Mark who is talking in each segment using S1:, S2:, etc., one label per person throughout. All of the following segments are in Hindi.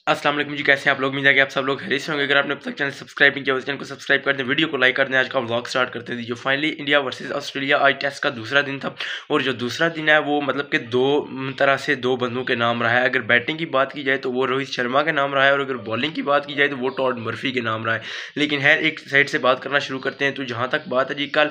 S1: अस्सलाम वालेकुम जी, कैसे हैं आप लोग। उम्मीद है कि आप सब लोग खैरियत से होंगे। अगर आपने अब तक चैनल सब्सक्राइब नहीं किया तो चैनल को सब्सक्राइब कर दें, वीडियो को लाइक कर दें। आज का व्लॉग स्टार्ट करते हैं। जो फाइनली इंडिया वर्सेस ऑस्ट्रेलिया आज टेस्ट का दूसरा दिन था और जो दूसरा दिन है वो मतलब कि दो तरह से दो बंदों के नाम रहा है। अगर बैटिंग की बात की जाए तो वो रोहित शर्मा के नाम रहा है और अगर बॉलिंग की बात की जाए तो वो टॉड मर्फी के नाम रहा है। लेकिन है एक साइड से बात करना शुरू करते हैं। तो जहाँ तक बात है जी, कल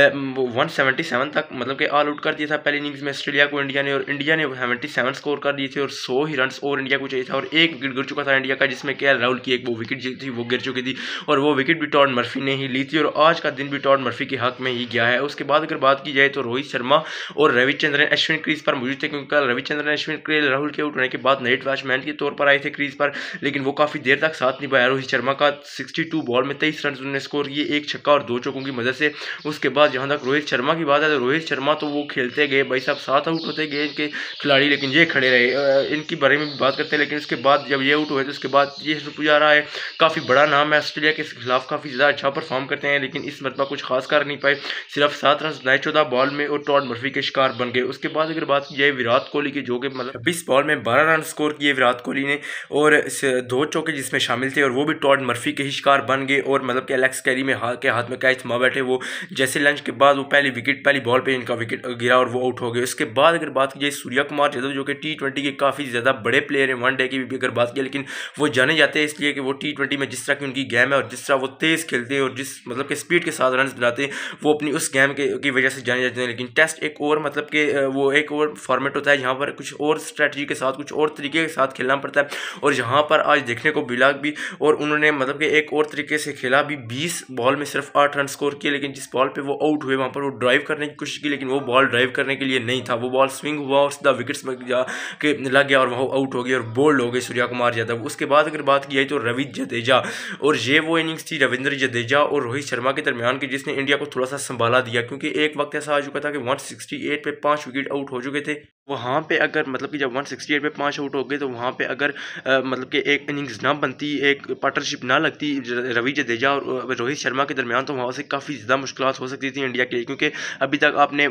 S1: 177 तक मतलब कि ऑल आउट कर दिया था पहली इनिंग्स में ऑस्ट्रेलिया को इंडिया ने, और इंडिया ने 77 स्कोर कर दिए थे और 100 ही रन और इंडिया को चाहिए था और एक विकेट गिर चुका था इंडिया का, जिसमें केएल राहुल की एक वो विकेट थी वो गिर चुकी थी और वो विकेट भी टॉड मर्फी ने ही ली थी और आज का दिन भी टॉड मर्फी के हक में ही गया है। उसके बाद अगर बात की जाए तो रोहित शर्मा और रविचंद्रन अश्विन क्रीज पर मौजूद थे, क्योंकि कल रविचंद्रन अश्विन केएल राहुल के आउट होने के बाद नाइट वॉचमैन के तौर पर आए थे क्रीज पर, लेकिन वो काफ़ी देर तक साथ निभाया रोहित शर्मा का। 62 बॉल में 23 रन उन्होंने स्कोर किए, एक छक्का और 2 चौकों की मदद से। उसके बाद जहाँ तक रोहित शर्मा की बात है तो रोहित शर्मा तो वो खेलते गए भाई साहब, 7 आउट होते गए इनके खिलाड़ी, लेकिन ये खड़े रहे। इनकी बारे में भी बात करते हैं, लेकिन उसके बाद जब ये आउट हुए तो उसके बाद ये जा रहा है काफ़ी बड़ा नाम है ऑस्ट्रेलिया के खिलाफ, काफ़ी ज़्यादा अच्छा परफॉर्म करते हैं, लेकिन इस मरतबा कुछ खास कर नहीं पाए। सिर्फ 7 रन बनाए 14 बॉल में और टॉड मर्फी के शिकार बन गए। उसके बाद अगर बात की जाए विराट कोहली की, जो कि मतलब 20 बॉल में 12 रन स्कोर किए विराट कोहली ने और 2 चौके जिसमें शामिल थे और वो भी टॉड मर्फी के ही शिकार बन गए। और मतलब कि एलेक्स कैरी में हाथ में कैच थमा बैठे, वो जैसे लंच के बाद वो पहली बॉल पे इनका विकेट गिरा और वो आउट हो गए। उसके बाद अगर बात की जाए सूर्या कुमार यादव, जो कि T20 के काफ़ी ज़्यादा बड़े प्लेयर हैं, वनडे की भी अगर बात की, लेकिन वो जाने जाते हैं इसलिए कि वो T20 में जिस तरह की उनकी गेम है और जिस तरह वो तेज़ खेलते हैं और जिस मतलब के स्पीड के साथ रन बनाते हैं, वो अपनी उस गेम की वजह से जाने जाते हैं। लेकिन टेस्ट एक और मतलब कि वो एक और फॉर्मेट होता है जहाँ पर कुछ और स्ट्रेटजी के साथ कुछ और तरीके के साथ खेलना पड़ता है, और जहाँ पर आज देखने को मिला भी और उन्होंने मतलब कि एक और तरीके से खेला भी। 20 बॉल में सिर्फ 8 रन स्कोर किए, लेकिन जिस बॉल पे वो आउट हुए वहाँ पर वो ड्राइव करने की कोशिश की, लेकिन वो बॉल ड्राइव करने के लिए नहीं था, वो बॉल स्विंग हुआ और सीधा विकेट्स में जा के लग गया और वहाँ आउट हो गया और बोल्ड हो गए सूर्या कुमार यादव। उसके बाद अगर बात की जाए तो रवि जडेजा, और ये वो इनिंग्स थी रविंद्र जडेजा और रोहित शर्मा के दरमियान की जिसने इंडिया को थोड़ा सा संभाला दिया, क्योंकि एक वक्त ऐसा आ चुका था कि 168 पे 5 विकेट आउट हो चुके थे। वहाँ पे अगर मतलब कि जब 168 पे 5 आउट हो गए तो वहाँ पे अगर मतलब कि एक इनिंग्स ना बनती, एक पार्टनरशिप ना लगती रवि जडेजा और रोहित शर्मा के दरमियान, तो वहाँ से काफ़ी ज़्यादा मुश्किलात हो सकती थी इंडिया के लिए, क्योंकि अभी तक आपने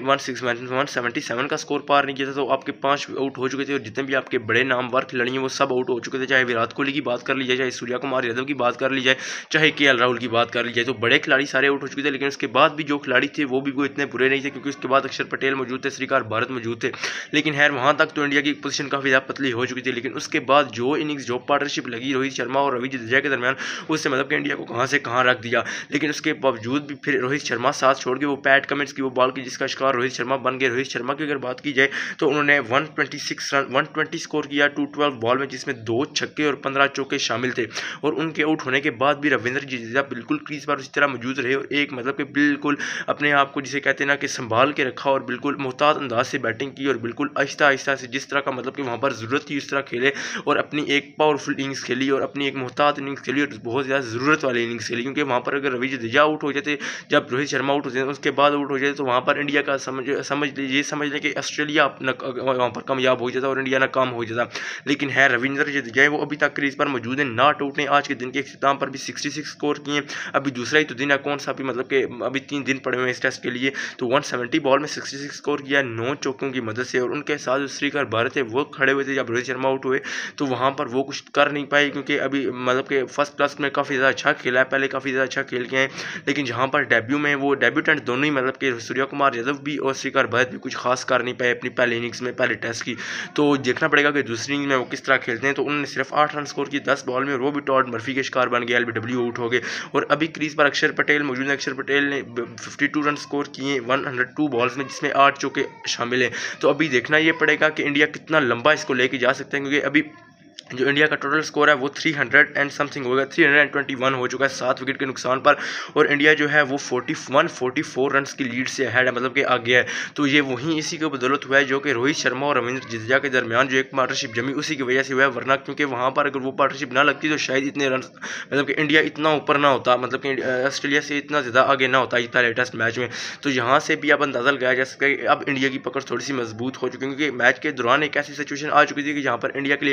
S1: 177 का स्कोर पार नहीं किया था, तो आपके 5 आउट हो चुके थे और जितने भी आपके बड़े नामवर खिलाड़ी हैं वो सब आउट हो चुके थे। चाहे विराट कोहली की बात कर ली जाए, चाहे सूर्या कुमार यादव की बात कर ली जाए, चाहे केएल राहुल की बात कर ली जाए, तो बड़े खिलाड़ी सारे आउट हो चुके थे। लेकिन उसके बाद भी जो खिलाड़ी थे वो भी कोई इतने बुरे नहीं थे, क्योंकि उसके बाद अक्षर पटेल मौजूद थे, श्रीकार भारत मौजूद थे, लेकिन खैर वहाँ तक तो इंडिया की पोजीशन काफ़ी ज़्यादा पतली हो चुकी थी। लेकिन उसके बाद जो इनिंग्स जो पार्टनरशिप लगी रोहित शर्मा और रवि जडेजा के दरमियान, उससे मतलब कि इंडिया को कहाँ से कहाँ रख दिया। लेकिन उसके बावजूद भी फिर रोहित शर्मा साथ छोड़ के वो पैट कमिंस की वो बॉल की जिसका शिकार रोहित शर्मा बन गए। रोहित शर्मा की अगर बात की जाए तो उन्होंने 120 स्कोर किया 212 बॉल में, जिसमें 2 छक्के और 15 चौके शामिल थे। और उनके आउट होने के बाद भी रविंद्र जडेजा बिल्कुल क्रीज पर उसी तरह मौजूद रहे और एक मतलब कि बिल्कुल अपने आप को जिसे कहते हैं ना कि संभाल के रखा और बिल्कुल मोहतात अंदाज से बैटिंग की और बिल्कुल आहिस्ता आहिस्ता से जिस तरह का मतलब कि वहाँ पर ज़रूरत थी उस तरह खेले और अपनी एक पावरफुल इनिंग्स खेली और अपनी एक मोहतात इनिंग्स खेली और बहुत ज़्यादा ज़रूरत वाली इनिंग्स खेली। क्योंकि वहाँ पर अगर रवि जडेजा आउट हो जाते, जब रोहित शर्मा आउट हो जाते, उसके बाद आउट हो जाते, तो वहाँ पर इंडिया का समझ लें कि ऑस्ट्रेलिया वहाँ पर कामयाब हो जाता और इंडिया नाकाम हो जाता। लेकिन है रविंद्र जडेजा वो अभी तक क्रीज पर मौजूद है, नॉट आउट ने आज के दिन के इख्तिताम पर भी 66 स्कोर किए। अभी दूसरा ही तो दिन है, कौन सा भी मतलब कि अभी 3 दिन पड़े हुए हैं इस टेस्ट के लिए, तो 170 बॉल में 66 स्कोर किया 9 चौकों की मदद से। और उनके साथ जो श्रीकर भारत है वो खड़े हुए थे जब रोहित शर्मा आउट हुए, तो वहाँ पर वो कुछ कर नहीं पाए, क्योंकि अभी मतलब कि फर्स्ट क्लास में काफ़ी ज़्यादा अच्छा खेला है, पहले काफ़ी ज़्यादा अच्छा खेल के हैं, लेकिन जहाँ पर डेब्यू में वो डेब्यूटेंट दोनों ही मतलब कि सूर्या कुमार यादव भी और श्रीकर भारत भी कुछ खास कर नहीं पाए अपनी पहले इनिंग्स में, पहले टेस्ट की। तो देखना पड़ेगा कि दूसरी इनिंग्स में वो किस तरह खेलते हैं। तो उन्होंने सिर्फ 8 रन स्कोर किए 10 बॉल में और वो भी टॉड मर्फी के शिकार बन गए, LBW आउट हो गए। और अभी क्रीज पर अक्षर पटेल मौजूद है, अक्षर पटेल ने 52 रन स्कोर किए 102 बॉल्स में, जिसमें 8 चौके शामिल हैं। तो अभी देखना ये पड़ेगा कि इंडिया कितना लंबा इसको लेके जा सकते हैं, क्योंकि अभी जो इंडिया का टोटल स्कोर है वो 300 एंड समथिंग हो गया, 321 हो चुका है 7 विकेट के नुकसान पर, और इंडिया जो है वो 44 रन की लीड से अहेड है, मतलब कि आगे है। तो ये वहीं इसी की बदौलत हुआ है जो कि रोहित शर्मा और रविंद्र जडेजा के दरमियान जो एक पार्टनरशिप जमी उसी की वजह से हुआ है, वरना क्योंकि वहाँ पर अगर वो पार्टनरशिप ना लगती तो शायद इतने रन मतलब कि इंडिया इतना ऊपर ना होता, मतलब कि ऑस्ट्रेलिया से इतना ज़्यादा आगे ना होता पहले टेस्ट मैच में। तो यहाँ से भी अब अंदाज़ा लगाया जा सकता है कि अब इंडिया की पकड़ थोड़ी सी मजबूत हो चुकी है, क्योंकि मैच के दौरान एक ऐसी सिचुएशन आ चुकी थी कि जहाँ पर इंडिया के लिए काफ़ी ज़्यादा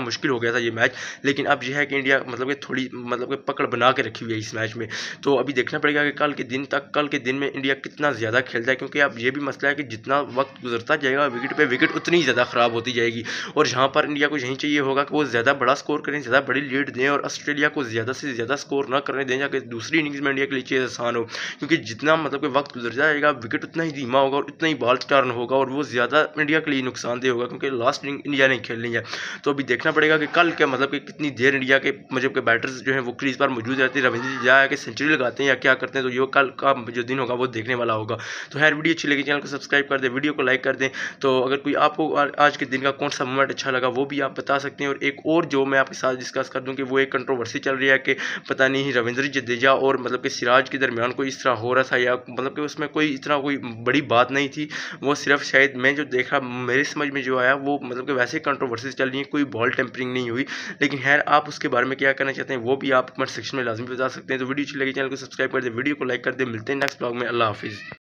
S1: मुश्किल हो गया था ये मैच, लेकिन अब यह है कि इंडिया मतलब कि थोड़ी मतलब कि पकड़ बना के रखी हुई है इस मैच में। तो अभी देखना पड़ेगा कि कल के दिन में इंडिया कितना ज़्यादा खेलता है, क्योंकि अब ये भी मसला है कि जितना वक्त गुजरता जाएगा विकेट पे विकेट उतनी ज़्यादा ख़राब होती जाएगी, और यहाँ पर इंडिया को यही चाहिए होगा कि वो ज़्यादा बड़ा स्कोर करें, ज़्यादा बड़ी लीड दें और ऑस्ट्रेलिया को ज़्यादा से ज़्यादा स्कोर ना करने दें, जाकर दूसरी इनिंग्स में इंडिया के लिए चीज़ आसान हो, क्योंकि जितना मतलब कि वक्त गुजर जाएगा विकेट उतना ही धीमा होगा और उतना ही बॉल टर्न होगा, और वो ज़्यादा इंडिया के लिए नुकसानदेह होगा, क्योंकि लास्ट इनिंग इंडिया नहीं खेलनी है। तो अभी देखना पड़ेगा कि कल क्या मतलब कि कितनी देर इंडिया के मतलब के बैटर्स जो हैं वो क्रीज पर मौजूद रहते हैं, रविंद्र जडेजा कि सेंचुरी लगाते हैं या क्या करते हैं, तो ये कल का जो दिन होगा वो देखने वाला होगा। तो यार वीडियो अच्छी लगी चैनल को सब्सक्राइब कर दें, वीडियो को लाइक कर दें। तो अगर कोई आपको आज के दिन का कौन सा मोमेंट अच्छा लगा वो भी आप बता सकते हैं। और एक और जो मैं आपके साथ डिस्कस कर दूं कि वो एक कंट्रोवर्सी चल रही है कि पता नहीं रविंद्र जडेजा और मतलब कि सिराज के दरमियान कोई इस तरह हो रहा था, या मतलब कि उसमें कोई इतना कोई बड़ी बात नहीं थी, वो सिर्फ शायद मैं जो देखा मेरे समझ में जो आया वो मतलब कि वैसे कंट्रोवर्सी चल रही है, कोई बॉल टेम्परिंग नहीं हुई। लेकिन खैर आप उसके बारे में क्या करना चाहते हैं वो भी आप कमेंट सेक्शन में लाजमी बता सकते हैं। तो वीडियो अच्छी लगी चैनल को सब्सक्राइब कर दें, वीडियो को लाइक कर दें। मिलते हैं नेक्स्ट ब्लॉग में। अल्लाह हाफिज़।